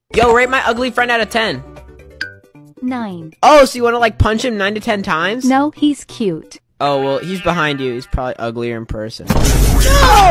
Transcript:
Yo, rate my ugly friend out of 10. 9. Oh, so you want to like punch him 9 to 10 times? No, he's cute. Oh, well, he's behind you. He's probably uglier in person. No!